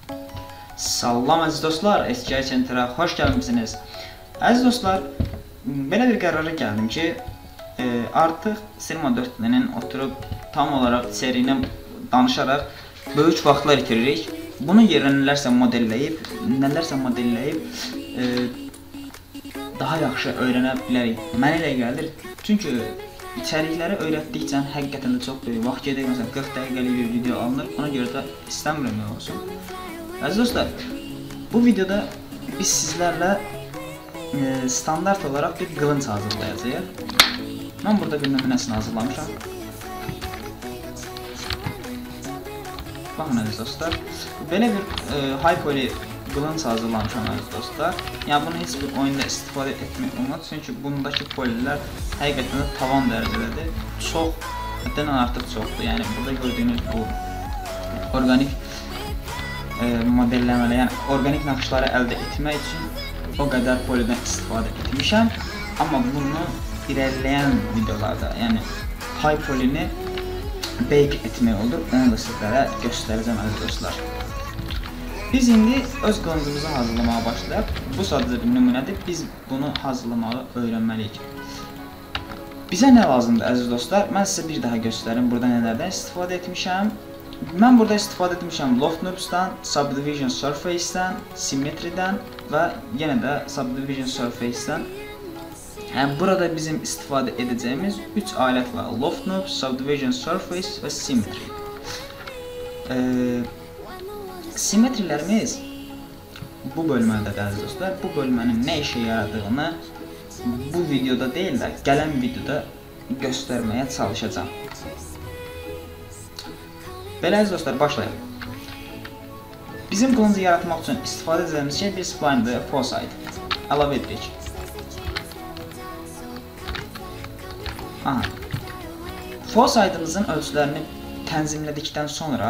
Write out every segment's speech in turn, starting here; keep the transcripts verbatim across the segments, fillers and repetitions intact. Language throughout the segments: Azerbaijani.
Salam əziz dostlar, S K Center'a xoş gəlmisiniz. Əziz dostlar, belə bir qərara gəldim ki, e, artıq Cinema dörd D-nin oturub tam olaraq seriyinə danışaraq böyük vaxtlar itiririk. Bunu yerinə nələrsə modelləyib, nələrsə modelləyib e, daha yaxşı öyrənə bilərik. Mənə elə gəlir, çünki içərikləri öyrətdikcə həqiqətən də çox böyük vaxt gedir. Məsələn, qırx dəqiqəlik bir video alınır, ona görə də istəmirəm nə olsun. Əziz dostlar, bu videoda biz sizlərlə e, standart olaraq bir qılınc hazırlayacağıq. Mən burada bir nümunəsini hazırlamışam. Baxın əziz dostlar, belə bir e, high poly qılınc hazırlamışam əziz dostlar. Yəni bunu heç bir oyunda istifadə etmək olmaz, çünki bundakı polilər həqiqətən də tavan dərəcədədir. Çox, həddən artıq çoxdur. Yəni burada gördüyünüz bu orqanik E, modelləməli, yəni organik naxışları əldə etmək üçün o qədər polidən istifadə etmişəm. Amma bunu irəliləyən videolarda, yəni high polyni bake etmək olur. Onu da sizlərə göstərəcəm əziz dostlar. Biz indi öz qılıncımızı hazırlamağa başlayaq. Bu sadəcə bir nümunədir. Biz bunu hazırlamağı öyrənməliyik. Bizə nə lazımdır əziz dostlar? Mən sizə bir daha göstərim. Burada nələrdən istifadə etmişəm. Mən burada istifadə etmişəm Loft Noobs'dan, Subdivision Surface'dən, Symmetry'dən və yenə də Subdivision Surface'dən. Yəni burada bizim istifadə edəcəyimiz üç alət var. Loft Noobs, Subdivision Surface və Symmetry. E, Symmetry'lərimiz bu bölmədədir əziz dostlar. Bu bölmənin nə işə yaradığını bu videoda deyil də gələn videoda göstərməyə çalışacağam. Belə əziz dostlar, başlayalım. Bizim qılıncı yaratmaq üçün istifadə edəcəyimiz şey bir spline'dır, Foreside. Əlavə edirik. Aha. Foreside'ımızın ölçülərini tənzimlədikdən sonra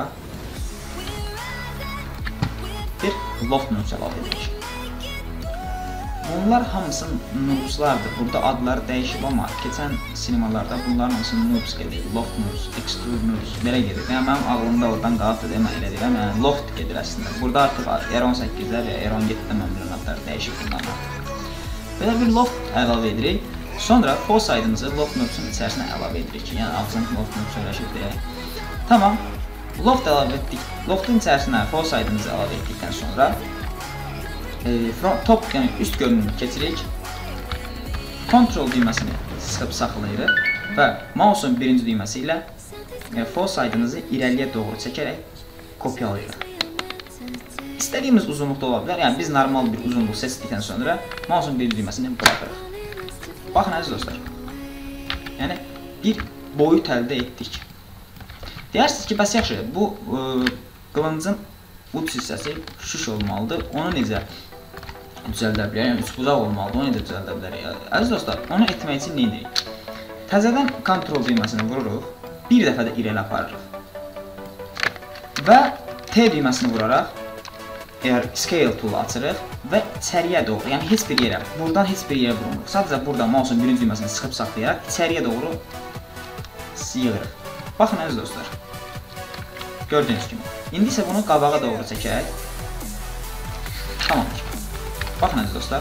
bir Loft Noobs əlavə edirik. Bunlar hamısı noobslardır. Burada adları dəyişib, amma keçən sinemalarda bunların hamısı noobs gedir. Loft Noobs, Extrude Noobs belə gedir. Yəni mənim ağlımda oradan qalxdı deyə mən elə deyirəm. Yəni Loft gedir əslində. Burada artıq R on səkkizdə və R on yeddidə mən bilən adlar dəyişib bundan artıq. Belə bir Loft əlavə edirik. Sonra Foreside'ımızı Loft Noobs'un içərisinə əlavə edirik. Yəni ağzını Loft Noobs söyləşib deyək. Tamam. Loft əlavə etdik. Loft'un içərisinə Foreside'ımızı əlavə etdikdən sonra E, front, top, yəni üst görünümünü keçirik. Ctrl düyməsini sıxıb saxlayırıq və mouse'un birinci düyməsi ilə e, Foreside'ımızı irəliyə doğru çəkərək kopyalayırıq. İstədiyimiz uzunluqda ola bilər. Yəni biz normal bir uzunluq seçdikdən sonra mouse'un birinci düyməsini buraxırıq. Baxın əziz dostlar. Yəni bir boyut əldə etdik. Deyirsiniz ki, bəs yaxşı, bu e, qılıncın uç hissəsi şiş olmalıdır. Onu necə düzəldə bilərik? Yəni üçbucaq olmalıdır. Onu necə düzəldə bilərik? Əziz dostlar, onu etmək üçün nə edirik? Təzədən Ctrl düyməsini vururuq. Bir dəfə də irəli aparırıq. Və T düyməsini vuraraq əgər Scale tool'u açırıq və içəriyə doğru, yəni heç bir yerə, buradan heç bir yerə vurmuruq. Sadəcə burada mouse'un birinci düyməsini sıxıb saxlayaraq içəriyə doğru yığırıq. Baxın əziz dostlar. Gördüyünüz kimi. İndi isə bunu qabağa doğru çəkək. Tamamdır. Baxın əziz dostlar.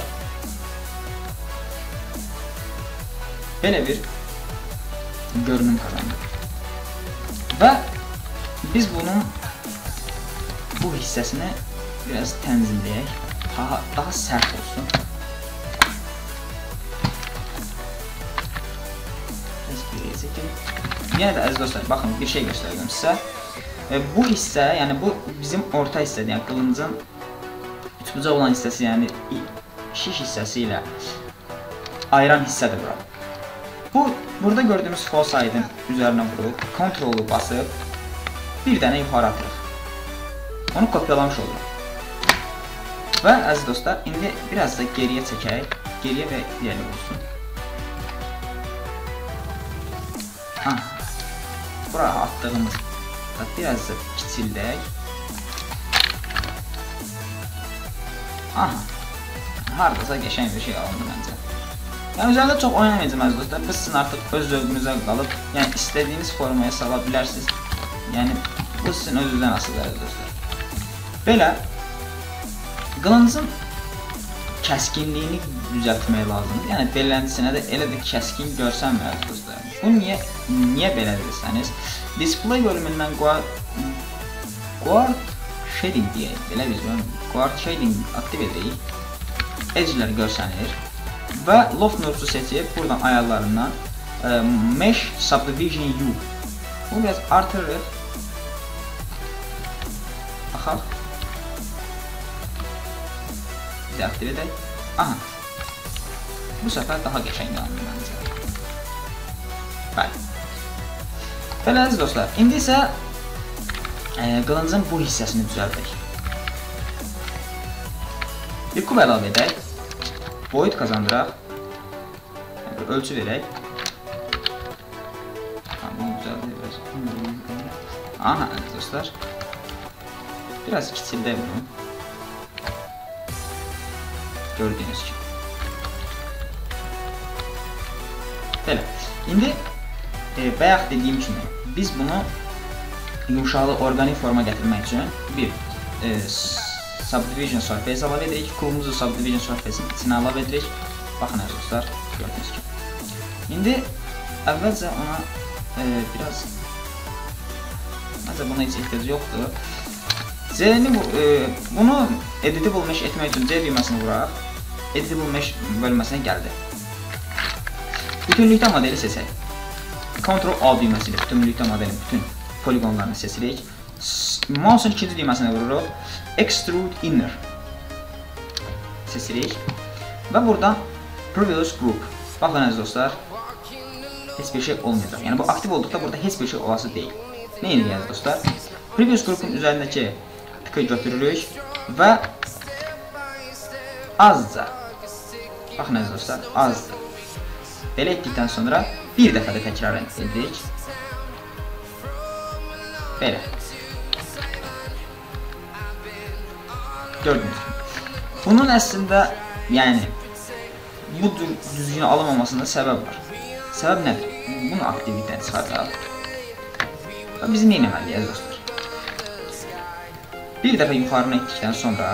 Belə bir görünüm qazandı. Və biz bunun bu hissəsini biraz tənzimləyək. Daha, daha sərt olsun. Yenə də əziz dostlar, baxın bir şey göstərəcəm sizə. E, bu hissə, yəni bu bizim orta hissədir, yəni qılıncın üçbucaq olan hissəsi, yəni şiş hissəsi ilə ayıran hissədir bura. Bu, burada gördüyümüz Foreside'ın üzərinə vururuq, Ctrl-u basıb bir dənə yuxarı atırıq. Onu kopyalamış oluruq. Və əziz dostlar, indi biraz da geriyə çəkək, geriyə və irəli olsun. Ha, bura atdığımız biraz da kiçildək. Aha, haradasa qəşəng bir şey alındı məncə. Yəni üzərində çox oynamayacağım əziz dostlar. Bu sizin artıq öz zövqünüzə qalıb. Yəni istədiyiniz formaya sala bilərsiniz. Yəni bu sizin öz-özdən asılıdır əziz dostlar. Belə qılıncın kəskinliyini düzəltmək lazımdır. Yəni beləndisinə də elə də kəskin görsənmir dostlar. Bu niyə niyə belə deyirsəniz, display bölümündən Guard Shading deyək. Belə biz Guard Shading aktiv edirik. Edge'lər görsənir və Loft Nurse'u seçib buradan ayarlarından e, Mesh Subdivision U. Bunu biraz artırırıq. Baxaq. Biz aktiv edək. Aha. Bu səfər daha qəşəng yandı məncə. Bəli. Belə əziz dostlar, indi isə e, qılıncın bu hissəsini düzəldək. Bir kub əlavə edək. Boyut qazandıraq. Yəni, ölçü verək. Bunu düzəldək. Aha, əziz dostlar. Biraz kiçildək bunu. Gördüyünüz kimi. Belə. İndi e, bayaq dediyim kimi biz bunu yumşaqlı orqanik forma gətirmək üçün bir e, Subdivision Surface əlavə edirik. Kubumuzu Subdivision Surface'in içine əlavə edirik. Baxın əziz dostlar, gördüyünüz kimi. İndi əvvəlcə ona e, biraz məncə buna heç ehtiyac yoxdur. Z'ni bu, e, bunu Editable Mesh etmək üçün C düyməsini vuraq. Editable Mesh bölməsinə gəldi. Bütünlükdə modeli seçək. Ctrl A düyməsi ilə bütünlükdə modelin bütün poligonlarını seçirik. Mouse'un ikinci düyməsinə vururuq. Extrude Inner seçirik. Və buradan Previous Group. Baxın əziz dostlar, heç bir şey olmayacaq. Yəni bu aktiv olduqda burada heç bir şey olası deyil. Nə edirik dostlar? Previous Group'un üzərindəki tıkı götürürük və azca, baxın əziz dostlar, azca. Belə etdikdən sonra bir dəfə də təkrar edirik. Belə. Gördünüz mü? Bunun əslində, yəni, bu düzgün alınmamasında səbəb var. Səbəb nədir? Bunu aktivlikdən çıxardaq. Və biz nə etməliyik dostlar? Bir dəfə yuxarını etdikdən sonra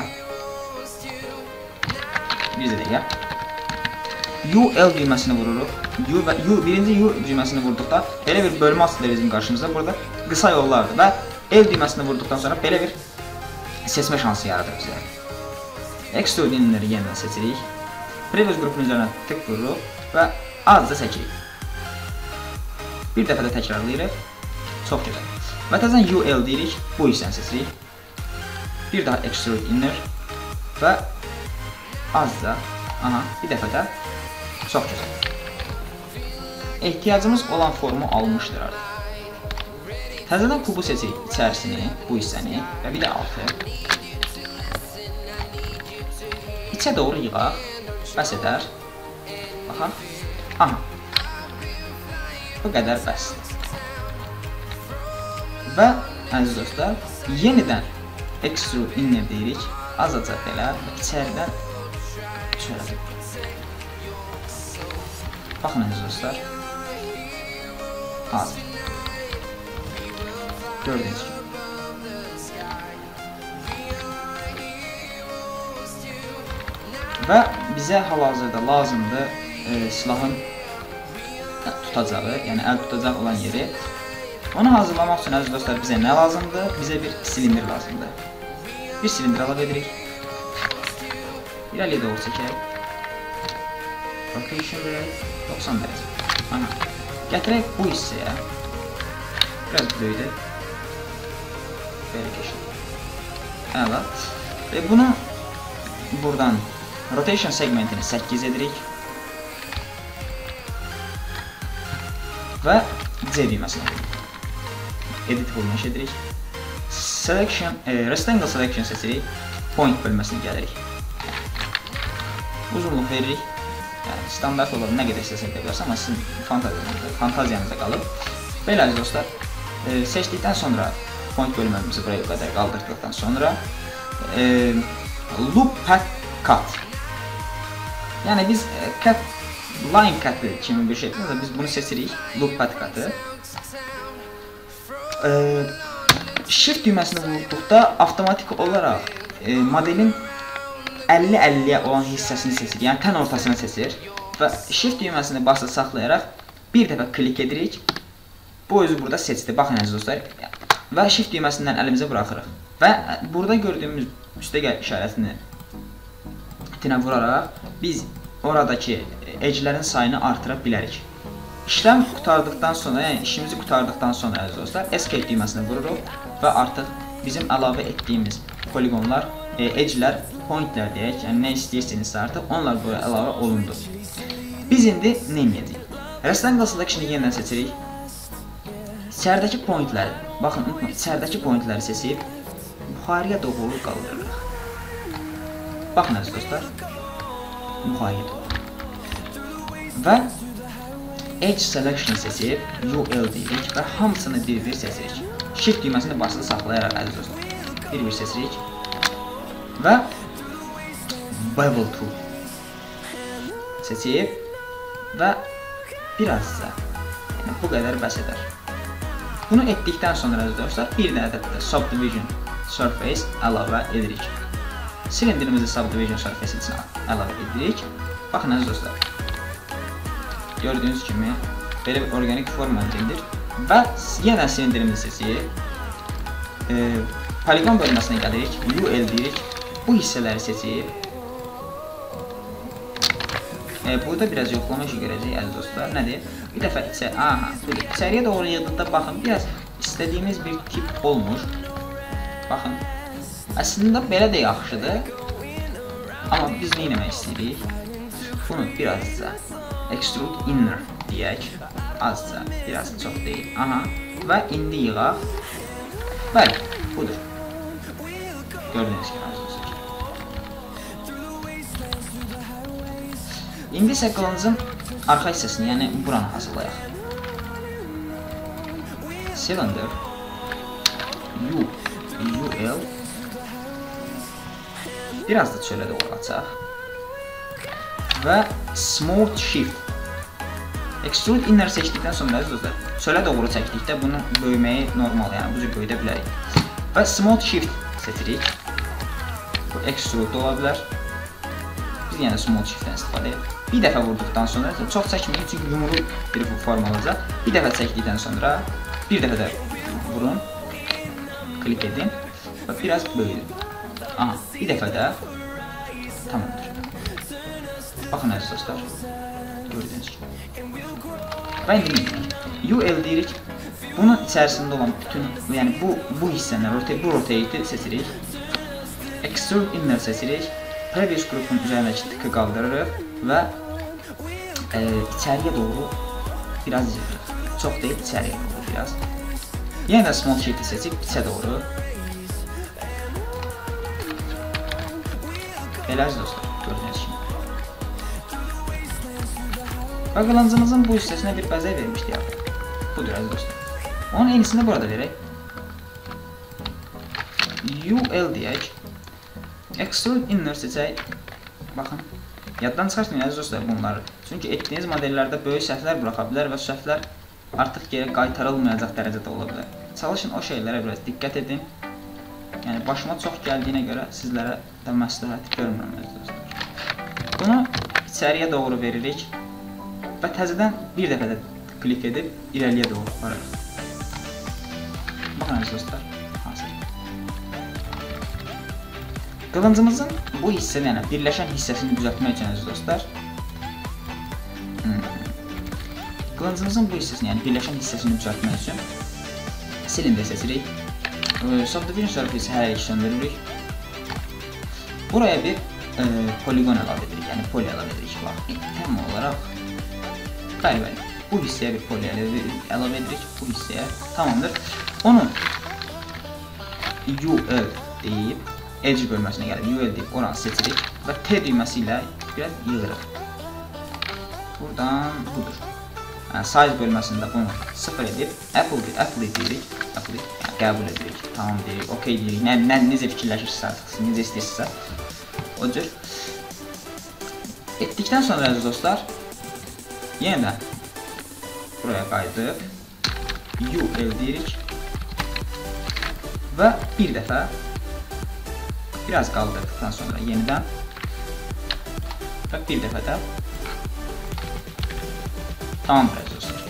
bir dəqiqə U L düyməsini vururuq. U və U, birinci U düyməsini vurduqda belə bir bölmə açılır bizim qarşımızda. Burada qısa yollardır və L düyməsini vurduqdan sonra belə bir seçmə şansı yaradır bizə. Extrude Inner'i yenidən seçirik. Previous Group'un üzərinə tık vururuq və azca çəkirik. Bir dəfə də təkrarlayırıq. Çox gözəl. Və təzən U L deyirik. Bu hissəni seçirik. Bir daha Extrude Inner və azca, aha, bir dəfə də çox gözəl. Ehtiyacımız olan formu almışdır artıq. Təzədən kubu seçirik içərisini, bu hissəni və bir də altı. İçə doğru yığaq, bəs edər. Baxaq, aha, bu qədər bəsdir. Və əziz dostlar, yenidən Extrude Inner deyirik, azacaq belə içəridən çörək. Baxın əziz dostlar, hazır. Gördüyünüz kimi. Və bizə hal-hazırda lazımdır e, silahın tutacağı, yəni əl tutacaq olan yeri. Onu hazırlamaq üçün əziz dostlar bizə nə lazımdır? Bizə bir silindir lazımdır. Bir silindir əlavə edirik. İrəliyə doğru çəkək. Rotation verək, doxsan dərəcə. Aha. Gətirək bu hissəyə. Biraz böyüdək. Belə keçək. Əla. Və bunu buradan rotation segmentini səkkiz edirik. Və C düyməsini edirik. Editable Mesh edirik. Selection, e, Rectangle Selection seçirik. Point bölməsini gəlirik. Uzunluq veririk. Yəni, standart olaraq nə qədər istəsək də bilərsə, amma sizin fantaziyanızda, fantaziyanızda qalıb. Belə əziz dostlar, e, seçdikdən sonra point bölməmizi buraya qədər qaldırdıqdan sonra e, Loop Path Cut. Yəni biz e, cut, line cut kimi bir şey biz bunu seçirik. Loop Path Cut'ı. E, Shift düyməsini vurduqda avtomatik olaraq e, modelin əlli əlliyə olan hissəsini seçir, yəni tən ortasını seçir və Shift düyməsini basılı saxlayaraq bir dəfə klik edirik. Bu özü burada seçdi. Baxın əziz dostlar. Və Shift düyməsindən əlimizə buraxırıq. Və burada gördüyümüz üstəgəl işarəsini tinə vuraraq biz oradakı edge'lərin sayını artıra bilərik. İşlem qurtardıqdan sonra, yəni işimizi qurtardıqdan sonra əziz dostlar, Escape düyməsini vururuq və artıq bizim əlavə etdiyimiz poligonlar, e, edge'lər, pointlər deyək, yəni nə istəyirsinizsə artıq onlar buraya əlavə olundu. Biz indi nə edəcəyik? Rectangle Selection-ı yenidən seçirik. İçəridəki pointləri, baxın, unutmayın, içəridəki pointləri seçib yuxarıya doğru qaldırırıq. Baxın əziz dostlar, yuxarıya doğru. Və Edge Selection seçib U L deyirik və hamısını bir-bir seçirik. Shift düyməsini basılı saxlayaraq əziz dostlar, bir-bir seçirik və Bevel Tool seçib və birazca, yəni bu qədər bəs edər. Bunu etdikdən sonra əziz dostlar, bir dənə də Subdivision Surface əlavə edirik. Silindirimizi Subdivision Surface için əlavə edirik. Baxın əziz dostlar, gördüyünüz kimi belə bir organik forma əldə və yenə silindirimizi seçirik. E, Poligon bölməsinə gəlirik, U L deyirik. Bu hissələri seçib. E, burada biraz yoxlama işi görəcəyik əziz dostlar. Nədir? Bir dəfə içə, aha, içəriyə doğru yığdıqda baxın, biraz istədiyimiz bir tip olmuş. Baxın, əslində belə də yaxşıdır. Amma biz nə etmək istəyirik? Bunu birazca Extrude Inner deyək. Azca, biraz çox deyil. Aha, və indi yığaq. Bəli, budur. Gördüyünüz kimi əziz dostlar. İndi isə qılıncın arxa hissəsini, yəni buranı hazırlayaq. Cylinder U, U L biraz da çölə doğru açaq və Smooth Shift Extrude Inner seçdikdən sonra əziz dostlar, çölə doğru çəkdikdə bunun böyüməyi normal, yəni bu cür böyüdə bilərik və Smooth Shift seçirik. Bu Extrude ola bilər. Biz yəni Smooth Shift-dən istifadə edirik. Bir dəfə vurduqdan sonra, çox çəkməyin, çünki yumru bir forma olacaq. Bir dəfə çəkdikdən sonra, bir dəfə də vurun, klik edin və biraz böyüdün. Aha, bir dəfə də tamamdır. Baxın əziz dostlar, gördüyünüz kimi. Və indi U L deyirik. Bunun içərisində olan bütün, yəni bu, bu hissəni, bu rotate-i seçirik. Extrude Inner seçirik. Previous Group'un üzərindəki tıkı qaldırırıq və e, içəriyə doğru biraz yığırıq. Çox deyil, içəriyə doğru biraz. Yenə də Small Shift-i seçib içə doğru. Belə əziz dostlar, gördüyünüz kimi. Və qılıncımızın bu hissəsinə bir bəzək vermişdik. Budur əziz dostlar. Onun enisini burada verək. U L deyək. Extrude Inner seçək. Baxın, yaddan çıxartmayın əziz dostlar bunları. Çünki etdiyiniz modellərdə böyük səhvlər buraxa bilər və səhvlər artıq geri qaytarılmayacaq dərəcədə ola bilər. Çalışın o şeylərə biraz diqqət edin. Yəni başıma çox gəldiyinə görə sizlərə də məsləhət görmürəm əziz dostlar. Bunu içəriyə doğru veririk və təzədən bir dəfə də klik edib irəliyə doğru aparırıq. Baxın əziz dostlar. Qılıncımızın bu hissəni, yəni birləşən hissəsini düzəltmək üçün əziz dostlar, hmm. qılıncımızın bu hissəsini, yəni birləşən hissəsini düzəltmək üçün silindir seçirik. Subdivision Surface hər iki söndürürük. Buraya bir e, poligon əlavə edirik, yəni poli əlavə edirik. Bax, tam olaraq, bəli, bəli, bu hissəyə bir poli əlavə edirik, bu hissəyə, tamamdır. Onu U L deyib, Edge bölməsinə gəlib, U L deyib, oranı seçirik və T düyməsi ilə biraz yığırıq. Buradan budur. Yəni, size bölməsində bunu sıfır edib, Apple deyirik, Apple yəni, qəbul edirik, tamam deyirik, OK deyirik, nə, nə, necə fikirləşirsə artıq, necə istəyirsə, o cür. Etdikdən sonra əziz dostlar, yenə də buraya qayıdıb, U L deyirik və bir dəfə biraz qaldırdıqdan sonra yenidən və bir dəfə də tamamdır əziz dostlar.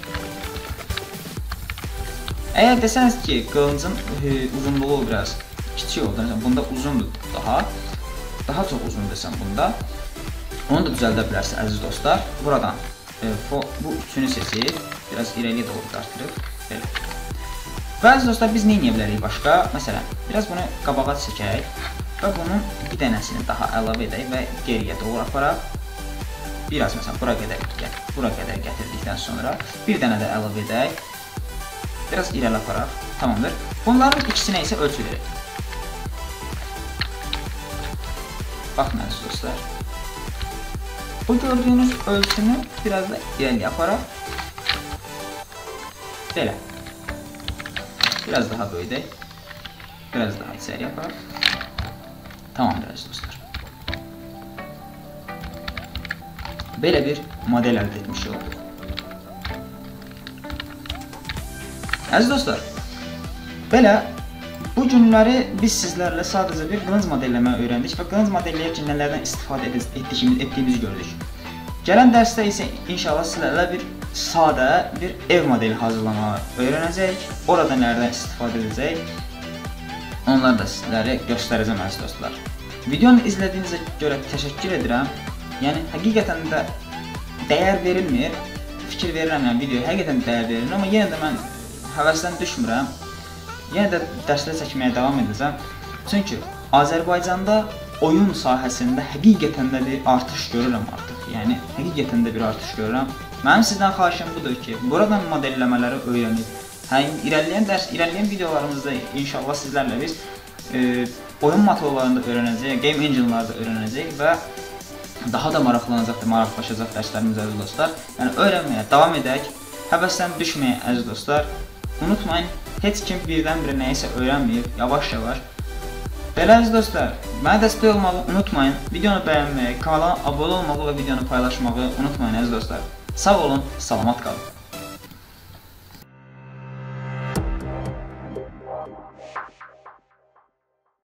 Əgər desəniz ki, qılıncın uzunluğu biraz kiçik oldu, bunda uzundur daha, daha çox uzun desəm bunda, onu da düzəldə bilərsiniz əziz dostlar. Buradan e, bu üçünü seçib, biraz irəliyə doğru dartırıq. Belə. Və əziz dostlar, biz nə edə bilərik başqa? Məsələn, biraz bunu qabağa çəkək və bunun bir dənəsini daha əlavə edək və geriyə doğru aparaq. Biraz məsələn, bura qədər, bura qədər gətirdikdən sonra bir dənə də əlavə edək. Biraz irəli aparaq. Tamamdır. Bunların ikisinə isə ölçü verək. Baxın əziz dostlar. Bu gördüyünüz ölçünü biraz da irəli aparaq. Belə. Biraz daha böyüdək. Biraz daha içəri aparaq. Tamamdır əziz dostlar. Belə bir model əldə etmiş olduq. Əziz dostlar, belə bu günləri biz sizlərlə sadəcə bir qılınc modelləmə öyrəndik və qılınc modelləyərkən nələrdən istifadə etdiyimiz, etdiyimizi gördük. Gələn dərsdə isə inşallah sizlərlə bir sadə bir ev modeli hazırlamağı öyrənəcək. Orada nələrdən istifadə edəcək, onları da sizlərə göstərəcəm əziz dostlar. Videonu izlədiyinizə görə təşəkkür edirəm. Yəni, həqiqətən də dəyər verilmir, fikir verirəm, yəni videoya həqiqətən dəyər verilmir, amma yenə də mən həvəsdən düşmürəm. Yenə də dərslər çəkməyə davam edəcəm. Çünki Azərbaycanda oyun sahəsində həqiqətən də bir artış görürəm artıq. Yəni, həqiqətən də bir artış görürəm. Mənim sizdən xahişim budur ki, buradan modelləmələri öyrənib, hə, irəliləyən dərs, irəliləyən videolarımızda inşallah sizlərlə biz e, oyun motorlarını da öyrənəcəyik, game engine-ları da öyrənəcəyik və daha da maraqlanacaq, maraqlaşacaq dərslərimiz əziz dostlar. Yəni, öyrənməyə davam edək, həvəsdən düşməyə əziz dostlar. Unutmayın, heç kim birdən-birə nəyisə öyrənməyib, yavaş-yavaş. Belə əziz dostlar, mənə dəstək olmağı unutmayın, videonu bəyənməyi, kanala abunə olmağı və videonu paylaşmağı unutmayın əziz dostlar. Sağ olun, salamat qalın.